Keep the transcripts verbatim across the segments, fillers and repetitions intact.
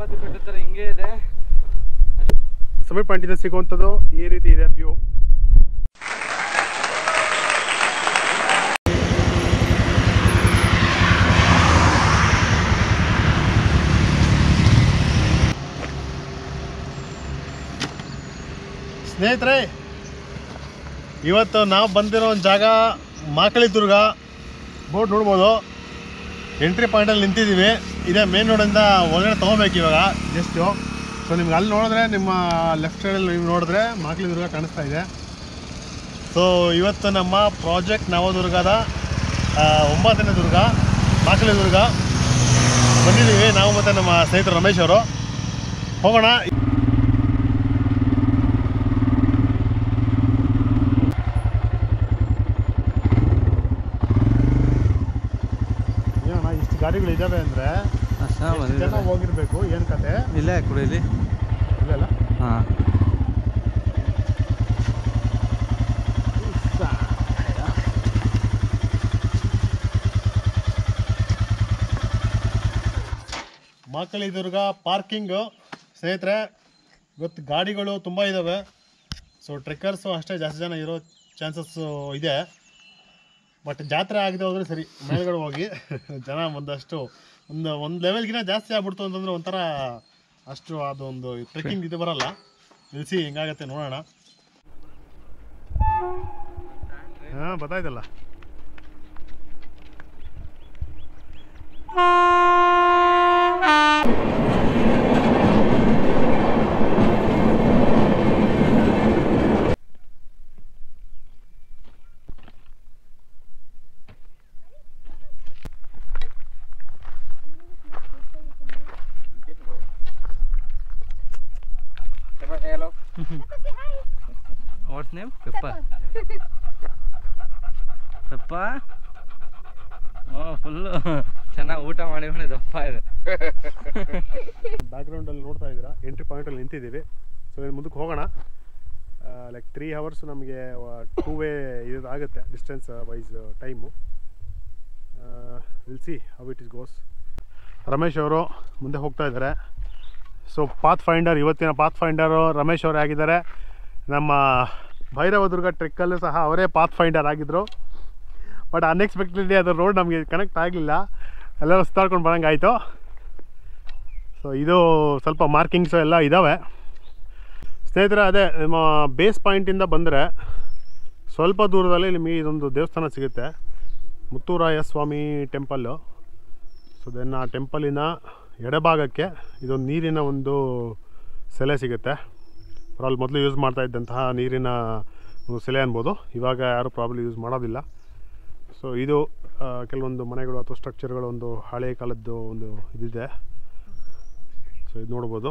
ತಿರುಪತಿ ಬೆಟ್ಟ ತರ ಹಿಂಗೆ ಇದೆ. ಸಮಿಟ್ ಪಾಯಿಂಟಿಂದ ಸಿಗುವಂಥದ್ದು ಈ ರೀತಿ ಇದೆ ವ್ಯೂ. ಸ್ನೇಹಿತರೆ, ಇವತ್ತು ನಾವು ಬಂದಿರೋ ಒಂದು ಜಾಗ ಮಾಕಳಿ ದುರ್ಗ. ಬೋಟ್ ನೋಡ್ಬೋದು, ಎಂಟ್ರಿ ಪಾಯಿಂಟಲ್ಲಿ ನಿಂತಿದ್ದೀವಿ. ಇದೇ ಮೇನ್ ರೋಡಿಂದ ಒಳಗಡೆ ತೊಗೋಬೇಕು ಇವಾಗ ಜಸ್ಟು. ಸೊ ನಿಮ್ಗೆ ಅಲ್ಲಿ ನೋಡಿದ್ರೆ, ನಿಮ್ಮ ಲೆಫ್ಟ್ ಸೈಡಲ್ಲಿ ನೀವು ನೋಡಿದ್ರೆ ಮಾಕಳಿ ದುರ್ಗ ಕಾಣಿಸ್ತಾ ಇದೆ. ಸೊ ಇವತ್ತು ನಮ್ಮ ಪ್ರಾಜೆಕ್ಟ್ ನವದುರ್ಗದ ಒಂಬತ್ತನೇ ದುರ್ಗ ಮಾಕಳಿ ದುರ್ಗ ಬಂದಿದ್ದೀವಿ ನಾವು ಮತ್ತು ನಮ್ಮ ಸ್ನೇಹಿತರು ರಮೇಶ್ ಅವರು. ಹೋಗೋಣ. ಇಷ್ಟು ಗಾಡಿಗಳು ಇದ್ದಾವೆ ಅಂದರೆ ಜನ ಹೋಗಿರ್ಬೇಕು. ಏನು ಕತೆ ಇಲ್ಲ ಕುಡಿಯಲಿ ಇಲ್ಲ. ಹಾಂ, ಮಾಕಳಿ ದುರ್ಗ ಪಾರ್ಕಿಂಗು ಸ್ನೇಹಿತರೆ. ಇವತ್ತು ಗಾಡಿಗಳು ತುಂಬ ಇದ್ದಾವೆ. ಸೊ ಟ್ರೆಕ್ಕರ್ಸು ಅಷ್ಟೇ ಜಾಸ್ತಿ ಜನ ಇರೋ ಚಾನ್ಸಸ್ಸು ಇದೆ. ಬಟ್ ಜಾತ್ರೆ ಆಗದೆ ಹೋದರೆ ಸರಿ, ಮೇಲ್ಗಡೆ ಹೋಗಿ ಜನ ಒಂದಷ್ಟು ಒಂದು ಒಂದು ಲೆವೆಲ್ಗಿನ ಜಾಸ್ತಿ ಆಗ್ಬಿಡ್ತು ಅಂತಂದರೆ ಒಂಥರ ಅಷ್ಟು ಅದೊಂದು ಟ್ರೆಕ್ಕಿಂಗ್ ಇದು ಬರಲ್ಲ. ನಿಲ್ಲಿಸಿ ಹೆಂಗಾಗತ್ತೆ ನೋಡೋಣ. ಹಾಂ, ಗೊತ್ತಾಯ್ತಲ್ಲ. Hello. What's name? Peppa. Peppa. Oh, full. ಚೆನ್ನಾಗಿ ಊಟ ಮಾಡಿ ಮಾಡಿ ದಪ್ಪ ಇದೆ. ಬ್ಯಾಕ್ಗ್ರೌಂಡಲ್ಲಿ ನೋಡ್ತಾ ಇದ್ದೀರಾ, ಎಂಟ್ರಿ ಪಾಯಿಂಟಲ್ಲಿ ನಿಂತಿದ್ದೀವಿ. ಸೊ ಇನ್ನು ಮುಂದಕ್ಕೆ ಹೋಗೋಣ. ಲೈಕ್ ತ್ರೀ ಅವರ್ಸ್ ನಮಗೆ ಟೂ ವೇ ಇದಾಗುತ್ತೆ distance wise time. Will see how it is goes. Ramesh ಅವರು ಮುಂದೆ ಹೋಗ್ತಾ ಇದ್ದಾರೆ. ಸೊ ಪಾತ್ ಫೈಂಡರ್, ಇವತ್ತಿನ ಪಾತ್ ಫೈಂಡರು ರಮೇಶ್ ಅವರೇ ಆಗಿದ್ದಾರೆ. ನಮ್ಮ ಭೈರವದುರ್ಗ ಟ್ರೆಕ್ಕಲ್ಲೂ ಸಹ ಅವರೇ ಪಾತ್ ಫೈಂಡರ್ ಆಗಿದ್ದರು. ಬಟ್ ಅನ್ಎಕ್ಸ್ಪೆಕ್ಟೆಡ್ಲಿ ಅದು ರೋಡ್ ನಮಗೆ ಕನೆಕ್ಟ್ ಆಗಲಿಲ್ಲ, ಎಲ್ಲರೂ ಸುತ್ತಾಡ್ಕೊಂಡು ಬರೋಂಗೆ ಆಯಿತು. ಸೊ ಇದು ಸ್ವಲ್ಪ ಮಾರ್ಕಿಂಗ್ಸು ಎಲ್ಲ ಇದ್ದಾವೆ ಸ್ನೇಹಿತರೆ. ಅದೇ ನಮ್ಮ ಬೇಸ್ ಪಾಯಿಂಟಿಂದ ಬಂದರೆ ಸ್ವಲ್ಪ ದೂರದಲ್ಲಿ ನಿಮಗೆ ಇದೊಂದು ದೇವಸ್ಥಾನ ಸಿಗುತ್ತೆ, Muthuraya Swamy temple. So then ಆ ಟೆಂಪಲಿನ ಎಡಭಾಗಕ್ಕೆ ಇದೊಂದು ನೀರಿನ ಒಂದು ಸೆಲೆ ಸಿಗುತ್ತೆ. ಪ್ರಾಬ್ಲಿ ಮೊದಲು ಯೂಸ್ ಮಾಡ್ತಾ ಇದ್ದಂತಹ ನೀರಿನ ಒಂದು ಸೆಲೆ ಅನ್ಬೋದು. ಇವಾಗ ಯಾರು ಪ್ರಾಬ್ಲಿ ಯೂಸ್ ಮಾಡೋದಿಲ್ಲ. ಸೊ ಇದು ಕೆಲವೊಂದು ಮನೆಗಳು ಅಥವಾ ಸ್ಟ್ರಕ್ಚರ್ಗಳು ಒಂದು ಹಳೆ ಕಾಲದ್ದು ಒಂದು ಇದಿದೆ. ಸೊ ಇದು ನೋಡ್ಬೋದು.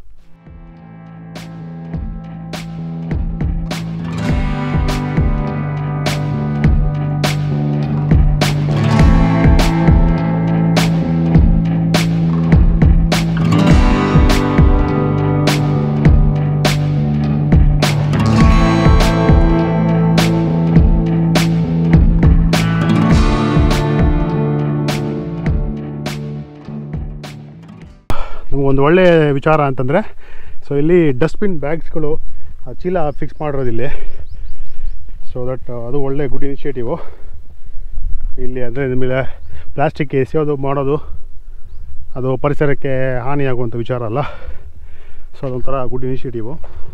ಒಂದು ಒಳ್ಳೆಯ ವಿಚಾರ ಅಂತಂದರೆ, ಸೊ ಇಲ್ಲಿ ಡಸ್ಟ್ಬಿನ್ ಬ್ಯಾಗ್ಸ್ಗಳು ಚೀಲ ಫಿಕ್ಸ್ ಮಾಡಿರೋದಿಲ್ಲಿ. ಸೊ ದಟ್ ಅದು ಒಳ್ಳೆ ಗುಡ್ ಇನಿಷಿಯೇಟಿವು ಇಲ್ಲಿ. ಅಂದರೆ ನಿಮಗೆ ಪ್ಲಾಸ್ಟಿಕ್ ಎಸೆಯೋದು ಮಾಡೋದು ಅದು ಪರಿಸರಕ್ಕೆ ಹಾನಿಯಾಗುವಂಥ ವಿಚಾರ ಅಲ್ಲ. ಸೊ ಅದೊಂಥರ ಗುಡ್ ಇನಿಷಿಯೇಟಿವು.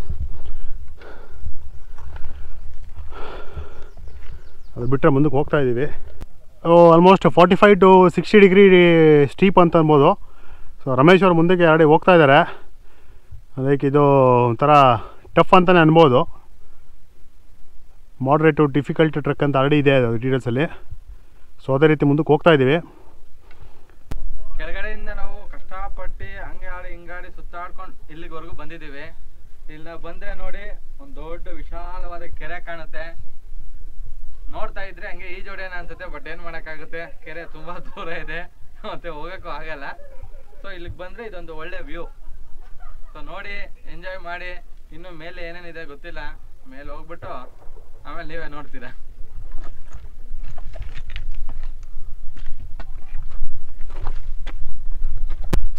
ಅದು ಬಿಟ್ಟರೆ ಮುಂದಕ್ಕೆ ಹೋಗ್ತಾ ಇದ್ದೀವಿ. Almost forty five to sixty degree steep ಅಂತ ಅನ್ಬೋದು. ಸೊ ರಮೇಶ್ ಅವರು ಮುಂದಕ್ಕೆ ಎರಡು ಹೋಗ್ತಾ ಇದ್ದಾರೆ. ಅದಕ್ಕೆ ಇದು ಒಂಥರ ಟಫ್ ಅಂತಲೇ ಅನ್ಬೋದು. ಮಾಡ್ರೇಟ್ ಟು ಡಿಫಿಕಲ್ಟ್ ಟ್ರೆಕ್ ಅಂತ ಆಲ್ರೆಡಿ ಇದೆ ಅದು ಡೀಟೇಲ್ಸಲ್ಲಿ. ಸೊ ಅದೇ ರೀತಿ ಮುಂದಕ್ಕೆ ಹೋಗ್ತಾ ಇದ್ದೀವಿ. ಕೆಳಗಡೆಯಿಂದ ನಾವು ಕಷ್ಟಪಟ್ಟು ಹಂಗೆ ಆಡಿ ಹಿಂಗಾಡಿ ಸುತ್ತಾಡ್ಕೊಂಡು ಇಲ್ಲಿವರೆಗೂ ಬಂದಿದ್ದೀವಿ. ಇಲ್ಲಿ ನಾವು ಬಂದರೆ ನೋಡಿ ಒಂದು ದೊಡ್ಡ ವಿಶಾಲವಾದ ಕೆರೆ ಕಾಣುತ್ತೆ. ನೋಡ್ತಾ ಇದ್ರೆ ಹಂಗೆ ಈಜೋಡೇನ ಅನ್ಸುತ್ತೆ, ಬಟ್ ಏನು ಮಾಡೋಕ್ಕಾಗುತ್ತೆ, ಕೆರೆ ತುಂಬ ದೂರ ಇದೆ ಮತ್ತು ಹೋಗೋಕ್ಕೂ ಆಗಲ್ಲ. ಸೊ ಇಲ್ಲಿಗೆ ಬಂದರೆ ಇದೊಂದು ಒಳ್ಳೆ ವ್ಯೂ. ಸೊ ನೋಡಿ ಎಂಜಾಯ್ ಮಾಡಿ. ಇನ್ನು ಮೇಲೆ ಏನೇನಿದೆ ಗೊತ್ತಿಲ್ಲ, ಮೇಲೆ ಹೋಗ್ಬಿಟ್ಟು ಆಮೇಲೆ ನೀವೇ ನೋಡ್ತೀರಾ.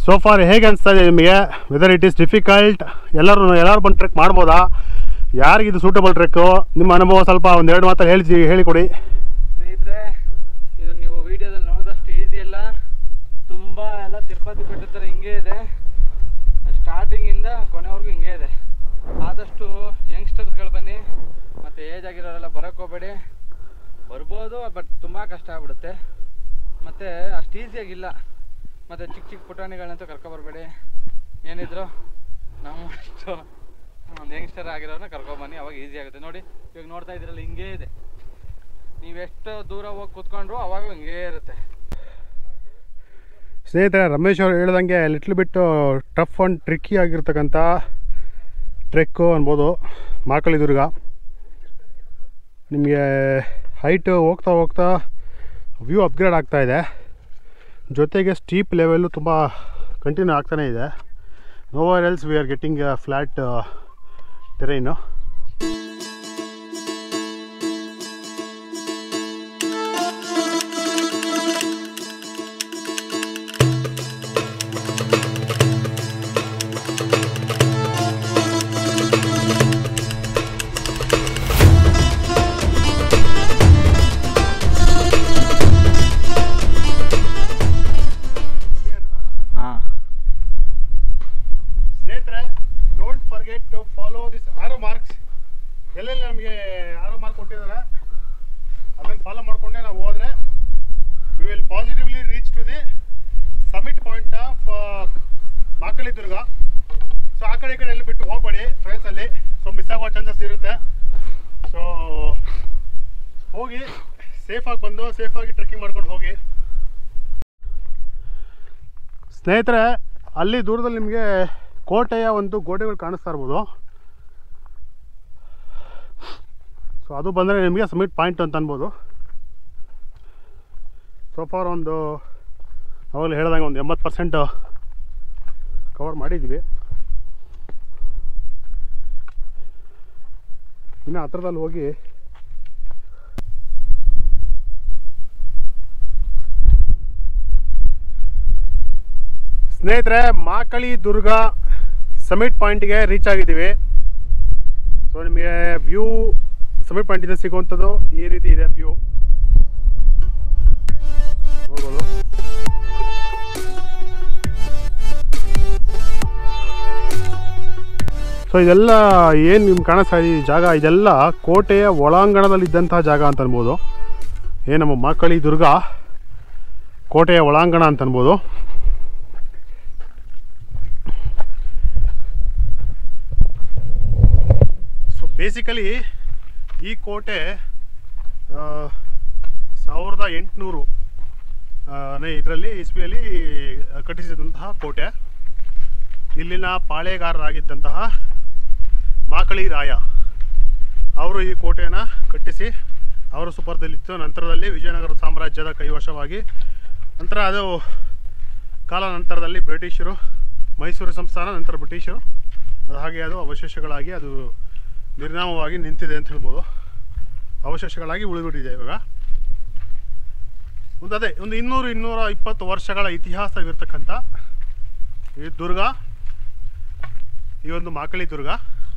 ಸೋ ಫಾರ್ ಹೇಗೆ ಅನಿಸ್ತಾ ಇದೆ ನಿಮಗೆ? ವೆದರ್ ಇಟ್ ಈಸ್ ಡಿಫಿಕಲ್ಟ್, ಎಲ್ಲರೂ ಎಲ್ಲರೂ ಬಂದು ಟ್ರೆಕ್ ಮಾಡ್ಬೋದಾ? ಯಾರಿಗಿದು ಸೂಟಬಲ್ ಟ್ರೆಕ್ಕು? ನಿಮ್ಮ ಅನುಭವ ಸ್ವಲ್ಪ ಒಂದೆರಡು ಮಾತಲ್ಲಿ ಹೇಳಿ ಹೇಳಿಕೊಡಿ. ಸ್ನೇಹಿತರೆ, ಇದು ನೀವು ವಿಡಿಯೋದಲ್ಲಿ ನೋಡಿದಷ್ಟು ಈಸಿ ಎಲ್ಲ, ತುಂಬ ಎಲ್ಲ ತಿರುಪತಿ ಬೆಟ್ಟದ ಥರ ಹಿಂಗೆ ಇದೆ. ಸ್ಟಾರ್ಟಿಂಗಿಂದ ಕೊನೆವರೆಗೂ ಹಿಂಗೆ ಇದೆ. ಆದಷ್ಟು ಯಂಗ್ಸ್ಟರ್ಸ್ಗಳು ಬನ್ನಿ, ಮತ್ತು ಏಜ್ ಆಗಿರೋರೆಲ್ಲ ಬರೋಕ್ಕೆ ಹೋಗಬೇಡಿ. ಬರ್ಬೋದು, ಬಟ್ ತುಂಬ ಕಷ್ಟ ಆಗ್ಬಿಡುತ್ತೆ, ಮತ್ತು ಅಷ್ಟು ಈಸಿಯಾಗಿಲ್ಲ. ಮತ್ತು ಚಿಕ್ಕ ಚಿಕ್ಕ ಪುಟಾಣಿಗಳಂತೂ ಕರ್ಕೊಬರ್ಬೇಡಿ. ಏನಿದ್ರು ನಾವು ಅಷ್ಟು ಒಂದು ಯಂಗ್ಸ್ಟರ್ ಆಗಿರೋರನ್ನ ಕರ್ಕೊಬನ್ನಿ, ಅವಾಗ ಈಸಿ ಆಗುತ್ತೆ. ನೋಡಿ ಇವಾಗ ನೋಡ್ತಾ ಇದ್ದೀರಲ್ಲ, ಹಿಂಗೇ ಇದೆ. ನೀವೆಷ್ಟು ದೂರ ಹೋಗಿ ಕೂತ್ಕೊಂಡ್ರು ಅವಾಗ ಹಿಂಗೇ ಇರುತ್ತೆ. ಸ್ನೇಹಿತರೆ, ರಮೇಶ್ ಅವರು ಹೇಳ್ದಂಗೆ little bit tough and tricky ಆಗಿರ್ತಕ್ಕಂಥ ಟ್ರೆಕ್ಕು ಅನ್ಬೋದು ಮಾಕಳಿ ದುರ್ಗ. ನಿಮಗೆ ಹೈಟು ಹೋಗ್ತಾ ಹೋಗ್ತಾ ವ್ಯೂ ಅಪ್ಗ್ರೇಡ್ ಆಗ್ತಾಯಿದೆ, ಜೊತೆಗೆ ಸ್ಟೀಪ್ ಲೆವೆಲ್ಲು ತುಂಬ ಕಂಟಿನ್ಯೂ ಆಗ್ತಾನೇ ಇದೆ. Nowhere else we are getting flat terrain. ಸ್ನೇಹಿತರೆ, don't forget to follow this arrow marks. ಎಲ್ಲೆಲ್ಲಿ ನಮಗೆ ಆರೋ ಮಾರ್ಕ್ ಕೊಟ್ಟಿದ್ದಾರೆ ಅದನ್ನು ಫಾಲೋ ಮಾಡಿಕೊಂಡೆ ನಾವು ಹೋದರೆ we will positively reach to the summit point of Makali Durga. So ಆ ಕಡೆ ಈ ಕಡೆ ಎಲ್ಲಿ ಬಿಟ್ಟು ಹೋಗಬೇಡಿ ಟ್ರೇಸಲ್ಲಿ, ಸೊ ಮಿಸ್ ಆಗೋ ಚಾನ್ಸಸ್ ಇರುತ್ತೆ. ಸೊ ಹೋಗಿ ಸೇಫಾಗಿ ಬಂದು ಸೇಫಾಗಿ ಟ್ರೆಕ್ಕಿಂಗ್ ಮಾಡ್ಕೊಂಡು ಹೋಗಿ. ಸ್ನೇಹಿತರೆ, ಅಲ್ಲಿ ದೂರದಲ್ಲಿ ನಿಮಗೆ ಕೋಟೆಯ ಒಂದು ಗೋಡೆಗಳು ಕಾಣಿಸ್ತಾ ಇರ್ಬೋದು. ಸೊ ಅದು ಬಂದರೆ ನಿಮಗೆ ಸಮಿಟ್ ಪಾಯಿಂಟ್ ಅಂತ ಅನ್ಬೋದು. ಸೋಫಾರ್ ಒಂದು ಅವಾಗಲೇ ಹೇಳ್ದಂಗೆ ಒಂದು ಎಂಬತ್ತು ಪರ್ಸೆಂಟ್ ಕವರ್ ಮಾಡಿದ್ದೀವಿ. ಇನ್ನು ಹತ್ರದಲ್ಲಿ ಹೋಗಿ ಸ್ನೇಹಿತರೆ, ಮಾಕಳಿ ದುರ್ಗ ಸಮಿಟ್ ಪಾಯಿಂಟ್ಗೆ ರೀಚ್ ಆಗಿದ್ದೀವಿ. ಸೊ ನಿಮಗೆ ವ್ಯೂ ಸಮಿಟ್ ಪಾಯಿಂಟಿಂದ ಸಿಗುವಂಥದ್ದು ಈ ರೀತಿ ಇದೆ ವ್ಯೂ, ನೋಡ್ಬೋದು. ಸೊ ಇದೆಲ್ಲ ಏನು ನಿಮ್ಗೆ ಕಾಣಿಸ್ತಾ ಈ ಜಾಗ, ಇದೆಲ್ಲ ಕೋಟೆಯ ಒಳಾಂಗಣದಲ್ಲಿದ್ದಂತಹ ಜಾಗ ಅಂತ ಅನ್ಬೋದು. ಏನು ನಮ್ಮ ಮಾಕಳಿ ದುರ್ಗ ಕೋಟೆಯ ಒಳಾಂಗಣ ಅಂತ ಅನ್ಬೋದು. ಬೇಸಿಕಲಿ ಈ ಕೋಟೆ ಸಾವಿರದ ಎಂಟುನೂರು ಇದರಲ್ಲಿ ಇಸ್ವಿಯಲ್ಲಿ ಕಟ್ಟಿಸಿದಂತಹ ಕೋಟೆ. ಇಲ್ಲಿನ ಪಾಳೆಗಾರರಾಗಿದ್ದಂತಹ ಮಾಕಳಿ ರಾಯ ಅವರು ಈ ಕೋಟೆಯನ್ನು ಕಟ್ಟಿಸಿ ಅವರ ಸುಪರ್ದಲ್ಲಿತ್ತು. ನಂತರದಲ್ಲಿ ವಿಜಯನಗರ ಸಾಮ್ರಾಜ್ಯದ ಕೈವಶವಾಗಿ ನಂತರ ಅದು ಕಾಲ ನಂತರದಲ್ಲಿ ಬ್ರಿಟಿಷರು, ಮೈಸೂರು ಸಂಸ್ಥಾನ, ನಂತರ ಬ್ರಿಟಿಷರು, ಅದು ಹಾಗೆ ಅದು ಅವಶೇಷಗಳಾಗಿ ಅದು ನಿರ್ನಾಮವಾಗಿ ನಿಂತಿದೆ ಅಂತ ಹೇಳ್ಬೋದು. ಅವಶೇಷಗಳಾಗಿ ಉಳಿದುಬಿಟ್ಟಿದೆ ಇವಾಗ. ಒಂದು ಅದೇ ಒಂದು ಇನ್ನೂರು ಇನ್ನೂರ ಇಪ್ಪತ್ತು ವರ್ಷಗಳ ಇತಿಹಾಸವಿರ್ತಕ್ಕಂಥ ಈ ದುರ್ಗ, ಈ ಒಂದು ಮಾಕಳಿ ದುರ್ಗ.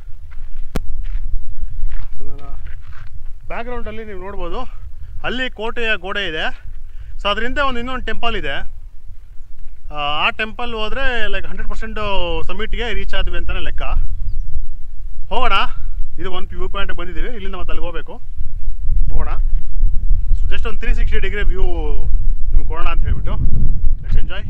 ಬ್ಯಾಕ್ಗ್ರೌಂಡಲ್ಲಿ ನೀವು ನೋಡ್ಬೋದು, ಅಲ್ಲಿ ಕೋಟೆಯ ಗೋಡೆ ಇದೆ. ಸೊ ಅದರಿಂದ ಒಂದು ಇನ್ನೊಂದು ಟೆಂಪಲ್ ಇದೆ. ಆ ಟೆಂಪಲ್ ಹೋದರೆ ಲೈಕ್ ಹಂಡ್ರೆಡ್ ಪರ್ಸೆಂಟು ಸಮಿಟ್ಗೆ ರೀಚ್ ಆದ್ವಿ ಅಂತಲೇ ಲೆಕ್ಕ. ಹೋಗೋಣ. ಇದು ಒಂದು ವ್ಯೂ ಪಾಯಿಂಟ್ ಬಂದಿದ್ದೀವಿ, ಇಲ್ಲಿಂದ ಮತ್ತೆ ಅಲ್ಲಿಗೆ ಹೋಗಬೇಕು. ಹೋಗೋಣ. ಸೊ ಜಸ್ಟ್ ಒಂದು ತ್ರೀ ಸಿಕ್ಸ್ಟಿ ಡಿಗ್ರಿ ವ್ಯೂ ನಿಮ್ಗೆ ಕೊಡೋಣ ಅಂತ ಹೇಳ್ಬಿಟ್ಟು ಲೆಟ್ಸ್ ಎಂಜಾಯ್.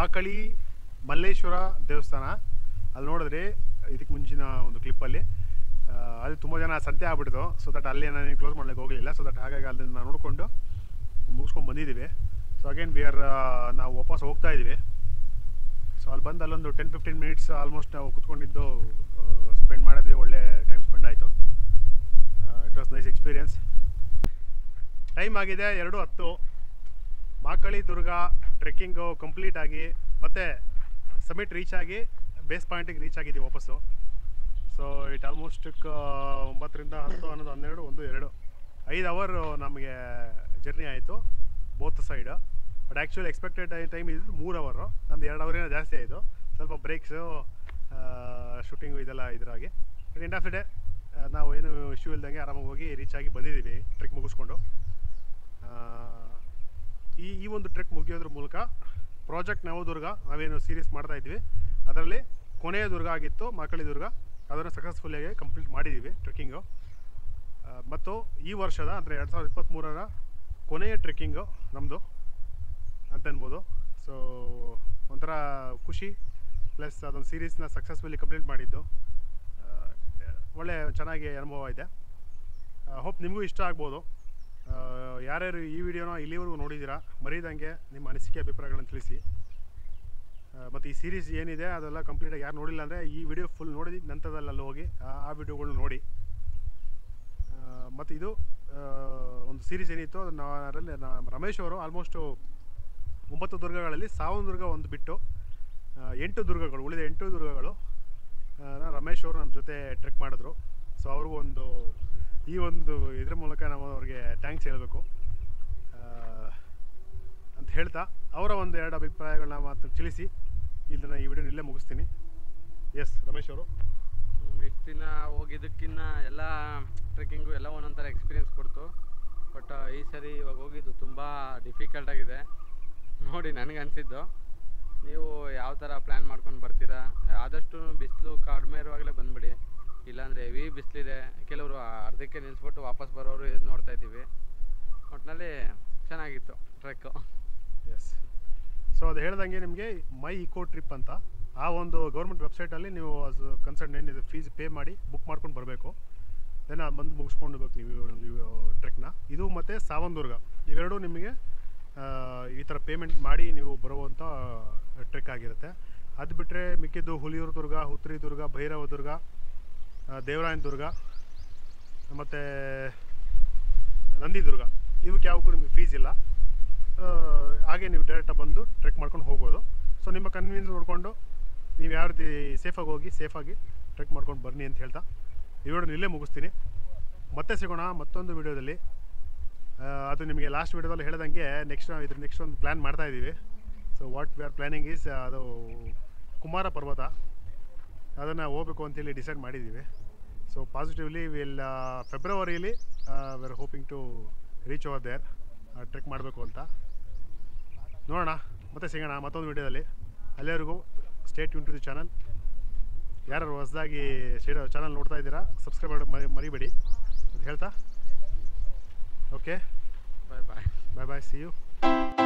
ಮಾಕಳಿ ಮಲ್ಲೇಶ್ವರ ದೇವಸ್ಥಾನ. ಅಲ್ಲಿ ನೋಡಿದ್ರಿ ಇದಕ್ಕೆ ಮುಂಚಿನ ಒಂದು ಕ್ಲಿಪ್ಪಲ್ಲಿ ಅದು ತುಂಬ ಜನ ಸಂತೆ ಆಗ್ಬಿಡ್ತು. ಸೊ ದಟ್ ಅಲ್ಲಿ ನಾನು ಕ್ಲೋಸ್ ಮಾಡ್ಲಿಕ್ಕೆ ಹೋಗಲಿಲ್ಲ. ಸೊ ದಟ್ ಹಾಗಾಗಿ ಅಲ್ಲಿಂದ ನೋಡಿಕೊಂಡು ಮುಗಿಸ್ಕೊಂಡು ಬಂದಿದ್ದೀವಿ. ಸೊ ಅಗೇನ್ ವಿ ಆರ್ ನಾವು ವಾಪಸ್ ಹೋಗ್ತಾ ಇದ್ದೀವಿ. ಸೊ ಅಲ್ಲಿ ಬಂದು ಅಲ್ಲೊಂದು ಟೆನ್ ಫಿಫ್ಟೀನ್ ಮಿನಿಟ್ಸ್ ಆಲ್ಮೋಸ್ಟ್ ನಾವು ಕುತ್ಕೊಂಡಿದ್ದು ಸ್ಪೆಂಡ್ ಮಾಡಿದ್ವಿ. ಒಳ್ಳೆ ಟೈಮ್ ಸ್ಪೆಂಡ್ ಆಯಿತು. It was nice experience. Time ಆಗಿದೆ ಎರಡು ಹತ್ತು. ಮಾಕಳಿ ದುರ್ಗ ಟ್ರೆಕ್ಕಿಂಗು ಕಂಪ್ಲೀಟ್ ಆಗಿ ಮತ್ತು ಸಮಿಟ್ ರೀಚ್ ಆಗಿ ಬೇಸ್ ಪಾಯಿಂಟಿಗೆ ರೀಚ್ ಆಗಿದ್ದೀವಿ ವಾಪಸ್ಸು. ಸೊ ಇಟ್ ಆಲ್ಮೋಸ್ಟ್ ಒಂಬತ್ತರಿಂದ ಹತ್ತು ಹನ್ನೊಂದು ಹನ್ನೆರಡು ಒಂದು ಎರಡು ಐದು ಅವರ್ ನಮಗೆ ಜರ್ನಿ ಆಯಿತು both side. But actually expected time ಇದ್ದು ಮೂರು ಅವರು, ನಮ್ದು ಎರಡು ಅವರೇನೋ ಜಾಸ್ತಿ ಆಯಿತು. ಸ್ವಲ್ಪ ಬ್ರೇಕ್ಸು ಶೂಟಿಂಗು ಇದೆಲ್ಲ ಇದರಾಗಿ. But end of the day ನಾವು ಏನು ಇಶ್ಯೂ ಇಲ್ದಂಗೆ ಆರಾಮಾಗಿ ಹೋಗಿ ರೀಚ್ ಆಗಿ ಬಂದಿದ್ದೀವಿ ಟ್ರೆಕ್ ಮುಗಿಸ್ಕೊಂಡು. ಈ ಈ ಒಂದು ಟ್ರೆಕ್ ಮುಗಿಯೋದ್ರ ಮೂಲಕ ಪ್ರಾಜೆಕ್ಟ್ ನವದುರ್ಗ ನಾವೇನು ಸೀರೀಸ್ ಮಾಡ್ತಾ ಇದ್ವಿ ಅದರಲ್ಲಿ ಕೊನೆಯ ದುರ್ಗ ಆಗಿತ್ತು ಮಾಕಳಿ ದುರ್ಗ. ಅದನ್ನು ಸಕ್ಸಸ್ಫುಲ್ಲಿಯಾಗಿ ಕಂಪ್ಲೀಟ್ ಮಾಡಿದ್ದೀವಿ ಟ್ರೆಕ್ಕಿಂಗು. ಮತ್ತು ಈ ವರ್ಷದ ಅಂದರೆ ಎರಡು ಸಾವಿರದ ಇಪ್ಪತ್ತ್ಮೂರರ ಕೊನೆಯ ಟ್ರೆಕ್ಕಿಂಗು ನಮ್ಮದು ಅಂತ ಅನ್ಬೋದು. ಸೊ ಒಂಥರ ಖುಷಿ ಪ್ಲಸ್ ಅದೊಂದು ಸೀರೀಸ್ನ ಸಕ್ಸಸ್ಫುಲ್ಲಿ ಕಂಪ್ಲೀಟ್ ಮಾಡಿದ್ದು ಒಳ್ಳೆ ಚೆನ್ನಾಗಿ ಅನುಭವ ಇದೆ. ಹೋಪ್ ನಿಮಗೂ ಇಷ್ಟ ಆಗ್ಬೋದು. ಯಾರ್ಯಾರು ಈ ವಿಡಿಯೋನ ಇಲ್ಲಿವರೆಗೂ ನೋಡಿದ್ದೀರಾ ಮರೀದಂಗೆ ನಿಮ್ಮ ಅನಿಸಿಕೆ ಅಭಿಪ್ರಾಯಗಳನ್ನು ತಿಳಿಸಿ. ಮತ್ತು ಈ ಸೀರೀಸ್ ಏನಿದೆ ಅದೆಲ್ಲ ಕಂಪ್ಲೀಟಾಗಿ ಯಾರು ನೋಡಿಲ್ಲ ಅಂದರೆ ಈ ವಿಡಿಯೋ ಫುಲ್ ನೋಡಿ ನಂತರದಲ್ಲಿ ಅಲ್ಲಿ ಹೋಗಿ ಆ ವಿಡಿಯೋಗಳನ್ನ ನೋಡಿ. ಮತ್ತು ಇದು ಒಂದು ಸೀರೀಸ್ ಏನಿತ್ತು ಅದನ್ನು ಅದರಲ್ಲಿ ರಮೇಶ್ ಅವರು ಆಲ್ಮೋಸ್ಟು ಒಂಬತ್ತು ದುರ್ಗಗಳಲ್ಲಿ ಸಾವನ್ ದುರ್ಗ ಒಂದು ಬಿಟ್ಟು ಎಂಟು ದುರ್ಗಗಳು ಉಳಿದ ಎಂಟು ದುರ್ಗಗಳು ರಮೇಶ್ ಅವರು ನಮ್ಮ ಜೊತೆ ಟ್ರೆಕ್ ಮಾಡಿದ್ರು. ಸೊ ಅವ್ರಿಗೂ ಒಂದು ಈ ಒಂದು ಇದ್ರ ಮೂಲಕ ನಾವು ಅವ್ರಿಗೆ ಥ್ಯಾಂಕ್ಸ್ ಹೇಳಬೇಕು ಅಂತ ಹೇಳ್ತಾ ಅವರ ಒಂದು ಎರಡು ಅಭಿಪ್ರಾಯಗಳನ್ನ ಮಾತ್ರ ತಿಳಿಸಿ ಇದನ್ನು ಈ ವಿಡಿಯೋ ಇಲ್ಲೇ ಮುಗಿಸ್ತೀನಿ. ಎಸ್ ರಮೇಶ್ ಅವರು, ಇಷ್ಟು ದಿನ ಹೋಗಿದ್ದಕ್ಕಿಂತ ಎಲ್ಲ ಟ್ರೆಕ್ಕಿಂಗು ಎಲ್ಲ ಒಂದೊಂಥರ ಎಕ್ಸ್ಪೀರಿಯೆನ್ಸ್ ಕೊಡ್ತು. ಬಟ್ ಈ ಸರಿ ಇವಾಗ ಹೋಗಿದ್ದು ತುಂಬ ಡಿಫಿಕಲ್ಟ್ ಆಗಿದೆ ನೋಡಿ ನನಗೆ ಅನಿಸಿದ್ದು. ನೀವು ಯಾವ ಥರ ಪ್ಲ್ಯಾನ್ ಮಾಡ್ಕೊಂಡು ಬರ್ತೀರಾ, ಆದಷ್ಟು ಬಿಸಿಲು ಕಡಿಮೆ ಇರುವಾಗಲೇ ಬಂದುಬಿಡಿ, ಇಲ್ಲಾಂದರೆ ಹೆವಿ ಬಿಸಿಲಿದೆ. ಕೆಲವರು ಅರ್ಧಕ್ಕೆ ನಿಲ್ಲಿಸ್ಬಿಟ್ಟು ವಾಪಸ್ ಬರೋರು ಇದು ನೋಡ್ತಾ ಇದ್ದೀವಿ. ಒಟ್ಟಿನಲ್ಲಿ ಚೆನ್ನಾಗಿತ್ತು ಟ್ರೆಕ್ಕು. ಎಸ್. ಸೊ ಅದು ಹೇಳ್ದಂಗೆ ನಿಮಗೆ ಮೈ ಇಕೋ ಟ್ರಿಪ್ ಅಂತ ಆ ಒಂದು ಗೌರ್ಮೆಂಟ್ ವೆಬ್ಸೈಟಲ್ಲಿ ನೀವು ಅದು ಕನ್ಸರ್ನ್ ಏನಿದೆ ಫೀಸ್ ಪೇ ಮಾಡಿ ಬುಕ್ ಮಾಡ್ಕೊಂಡು ಬರಬೇಕು. ದೆನ್ ಅದು ಬಂದು ಮುಗಿಸ್ಕೊಂಡು ಬೇಕು ನೀವು ಟ್ರೆಕ್ನ. ಇದು ಮತ್ತು ಸಾವನ್ ದುರ್ಗ ಇವೆರಡೂ ನಿಮಗೆ ಈ ಥರ ಪೇಮೆಂಟ್ ಮಾಡಿ ನೀವು ಬರುವಂಥ ಟ್ರೆಕ್ ಆಗಿರುತ್ತೆ. ಅದು ಬಿಟ್ಟರೆ ಮಿಕ್ಕಿದ್ದು ಹುಲಿಯೂರು ದುರ್ಗ, ಹುತ್ರಿ ದುರ್ಗ, ಭೈರವ ದುರ್ಗ, ದೇವರಾಯನ ದುರ್ಗ ಮತ್ತು ನಂದಿ ದುರ್ಗ ಇವಕ್ಕೆ ಯಾವಕ್ಕೂ ನಿಮಗೆ ಫೀಸ್ ಇಲ್ಲ. ಹಾಗೆ ನೀವು ಡೈರೆಕ್ಟಾಗಿ ಬಂದು ಟ್ರೆಕ್ ಮಾಡ್ಕೊಂಡು ಹೋಗ್ಬೋದು. ಸೊ ನಿಮ್ಮ ಕನ್ವೀನಿಯನ್ಸ್ ನೋಡಿಕೊಂಡು ನೀವು ಯಾವ ರೀತಿ ಸೇಫಾಗಿ ಹೋಗಿ ಸೇಫಾಗಿ ಟ್ರೆಕ್ ಮಾಡ್ಕೊಂಡು ಬನ್ನಿ ಅಂತ ಹೇಳ್ತಾ ಈ ವಿಡಿಯೋನ ಇಲ್ಲೇ ಮುಗಿಸ್ತೀನಿ. ಮತ್ತೆ ಸಿಗೋಣ ಮತ್ತೊಂದು ವಿಡಿಯೋದಲ್ಲಿ. ಅದು ನಿಮಗೆ ಲಾಸ್ಟ್ ವಿಡಿಯೋದಲ್ಲಿ ಹೇಳ್ದಂಗೆ ನೆಕ್ಸ್ಟ್ ನಾವು ಇದ್ರ ನೆಕ್ಸ್ಟ್ ಒಂದು ಪ್ಲ್ಯಾನ್ ಮಾಡ್ತಾ ಇದ್ದೀವಿ. So what we are planning is ಅದು ಕುಮಾರ ಪರ್ವತ ಅದನ್ನು ಹೋಗಬೇಕು ಅಂತೇಳಿ ಡಿಸೈಡ್ ಮಾಡಿದ್ದೀವಿ. ಸೊ ಪಾಸಿಟಿವ್ಲಿ ವಿಲ್ ಫೆಬ್ರವರಿಲಿ we are hoping to reach over there trek ಮಾಡಬೇಕು ಅಂತ. ನೋಡೋಣ ಮತ್ತೆ ಸಿಗೋಣ ಮತ್ತೊಂದು ವಿಡಿಯೋದಲ್ಲಿ. ಅಲ್ಲಿವರೆಗೂ stay tune to the channel. ಯಾರು ಹೊಸದಾಗಿ ಸ್ಟೇ ಚಾನಲ್ ನೋಡ್ತಾ ಇದ್ದೀರಾ ಸಬ್ಸ್ಕ್ರೈಬ್ ಮಾಡೋದು ಮರಿ ಮರಿಬೇಡಿ ಅಂತ ಹೇಳ್ತಾ okay bye bye bye bye see you.